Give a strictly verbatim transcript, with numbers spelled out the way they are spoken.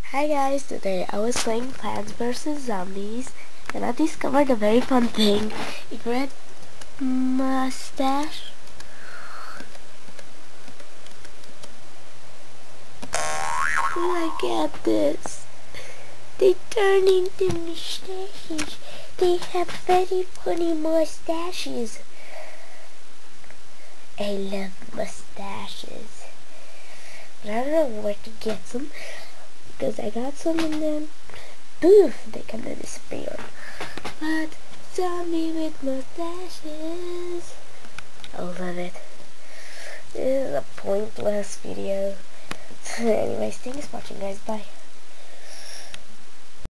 Hi guys, today I was playing Plants vs Zombies and I discovered a very fun thing. A red mustache. Look at this. They turn into mustaches. They have very funny mustaches. I love mustaches. But I don't know where to get some. Because I got some and then poof, they kind of disappeared. But zombie with mustaches, I love it. This is a pointless video. Anyways, thanks for watching guys, bye.